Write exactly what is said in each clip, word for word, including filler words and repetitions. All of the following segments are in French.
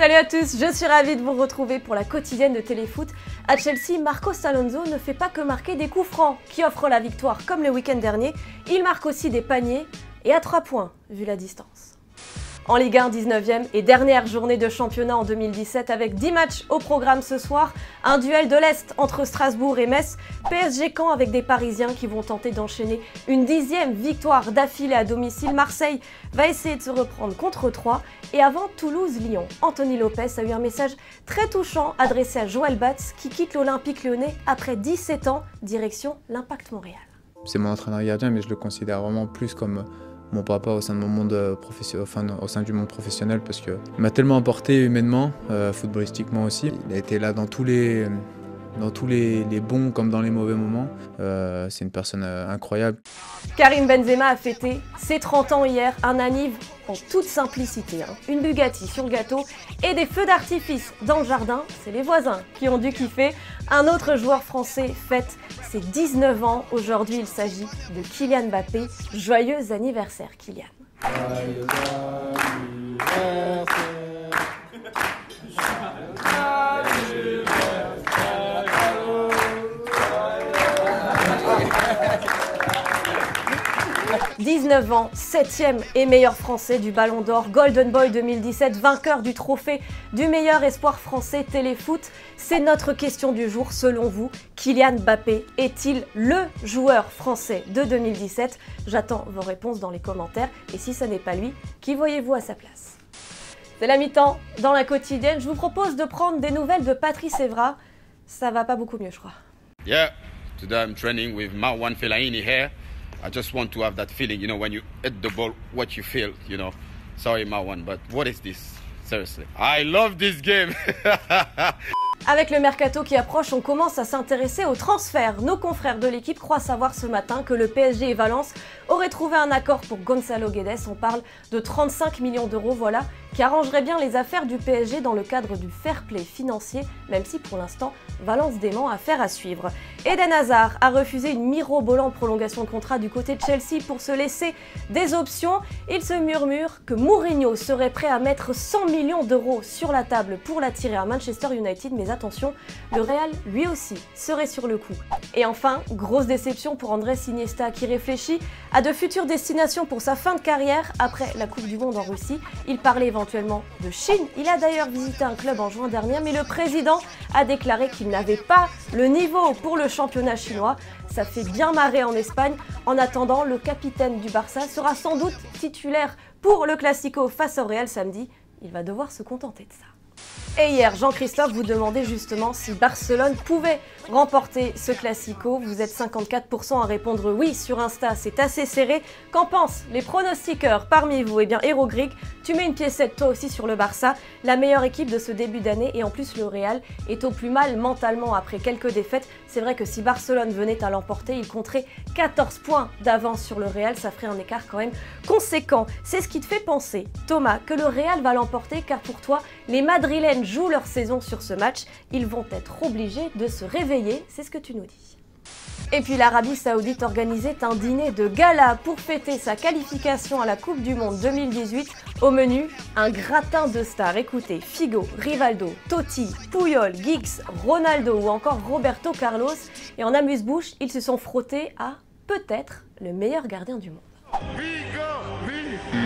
Salut à tous, je suis ravie de vous retrouver pour la quotidienne de Téléfoot. À Chelsea, Marcos Alonso ne fait pas que marquer des coups francs qui offrent la victoire comme le week-end dernier, il marque aussi des paniers et à trois points vu la distance. En Ligue un, dix-neuvième et dernière journée de championnat en deux mille dix-sept avec dix matchs au programme ce soir, un duel de l'Est entre Strasbourg et Metz, P S G Caen avec des Parisiens qui vont tenter d'enchaîner une dixième victoire d'affilée à domicile. Marseille va essayer de se reprendre contre Troyes et avant Toulouse-Lyon, Anthony Lopez a eu un message très touchant adressé à Joël Batz qui quitte l'Olympique Lyonnais après dix-sept ans, direction l'Impact Montréal. C'est mon entraîneur gardien mais je le considère vraiment plus comme mon papa au sein de mon monde professionnel, enfin, au sein du monde professionnel parce qu'il m'a tellement apporté humainement, euh, footballistiquement aussi. Il a été là dans tous les, dans tous les, les bons comme dans les mauvais moments. Euh, c'est une personne euh, incroyable. Karim Benzema a fêté ses trente ans hier, un anniv en toute simplicité. Hein. Une Bugatti sur le gâteau et des feux d'artifice dans le jardin. C'est les voisins qui ont dû kiffer. Un autre joueur français fête ses dix-neuf ans. Aujourd'hui, il s'agit de Kylian Mbappé. Joyeux anniversaire, Kylian. Joyeux anniversaire. dix-neuf ans, septième et meilleur français du Ballon d'Or, Golden Boy deux mille dix-sept, vainqueur du trophée du meilleur espoir français Téléfoot. C'est notre question du jour, selon vous, Kylian Mbappé est-il le joueur français de deux mille dix-sept? J'attends vos réponses dans les commentaires et si ce n'est pas lui, qui voyez-vous à sa place? C'est la mi-temps dans la quotidienne, je vous propose de prendre des nouvelles de Patrice Evra. Ça va pas beaucoup mieux, je crois. Yeah, today I'm training with Marwan Fellaini here. I just want to have that feeling, you know, when you hit the ball, what you feel, you know. Sorry, Marwan, but what is this? Seriously. I love this game. Avec le mercato qui approche, on commence à s'intéresser aux transferts. Nos confrères de l'équipe croient savoir ce matin que le P S G et Valence auraient trouvé un accord pour Gonzalo Guedes. On parle de trente-cinq millions d'euros, voilà, qui arrangerait bien les affaires du P S G dans le cadre du fair play financier, même si pour l'instant, Valence dément, affaire à suivre. Eden Hazard a refusé une mirobolante prolongation de contrat du côté de Chelsea pour se laisser des options. Il se murmure que Mourinho serait prêt à mettre cent millions d'euros sur la table pour l'attirer à Manchester United, mais attention, le Real, lui aussi, serait sur le coup. Et enfin, grosse déception pour Andrés Iniesta qui réfléchit à de futures destinations pour sa fin de carrière après la Coupe du Monde en Russie. Il parlait éventuellement de Chine. Il a d'ailleurs visité un club en juin dernier, mais le président a déclaré qu'il n'avait pas le niveau pour le championnat chinois. Ça fait bien marrer en Espagne. En attendant, le capitaine du Barça sera sans doute titulaire pour le Classico face au Real samedi. Il va devoir se contenter de ça. Et hier, Jean-Christophe vous demandait justement si Barcelone pouvait remporter ce Classico. Vous êtes cinquante-quatre pour cent à répondre oui sur Insta, c'est assez serré. Qu'en pensent les pronostiqueurs parmi vous? Eh bien, Hero Greek, tu mets une piécette toi aussi sur le Barça, la meilleure équipe de ce début d'année et en plus le Real est au plus mal mentalement après quelques défaites. C'est vrai que si Barcelone venait à l'emporter, il compterait quatorze points d'avance sur le Real, ça ferait un écart quand même conséquent. C'est ce qui te fait penser, Thomas, que le Real va l'emporter car pour toi, les Madrilènes jouent leur saison sur ce match, ils vont être obligés de se réveiller, c'est ce que tu nous dis. Et puis l'Arabie Saoudite organisait un dîner de gala pour fêter sa qualification à la Coupe du Monde deux mille dix-huit. Au menu, un gratin de stars. Écoutez, Figo, Rivaldo, Totti, Puyol, Giggs, Ronaldo ou encore Roberto Carlos. Et en amuse-bouche, ils se sont frottés à peut-être le meilleur gardien du monde. Figo, Figo.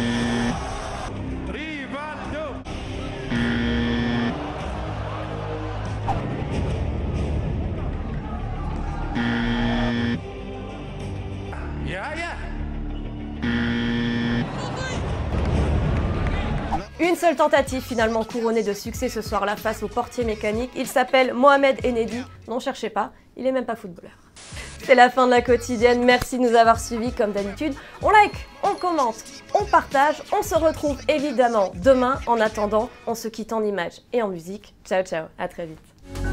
Une seule tentative finalement couronnée de succès ce soir-là face au portier mécanique. Il s'appelle Mohamed Enedi. Non, cherchez pas, il est même pas footballeur. C'est la fin de la quotidienne. Merci de nous avoir suivis comme d'habitude. On like, on commente, on partage. On se retrouve évidemment demain. En attendant, on se quitte en images et en musique. Ciao, ciao, à très vite.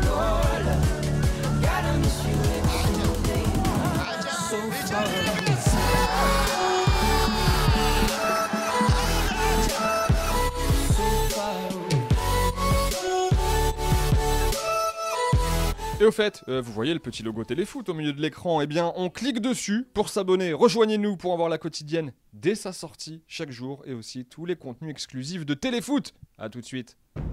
Et au fait, euh, vous voyez le petit logo Téléfoot au milieu de l'écran, eh bien on clique dessus pour s'abonner. Rejoignez-nous pour en voir la quotidienne dès sa sortie chaque jour et aussi tous les contenus exclusifs de Téléfoot. A tout de suite.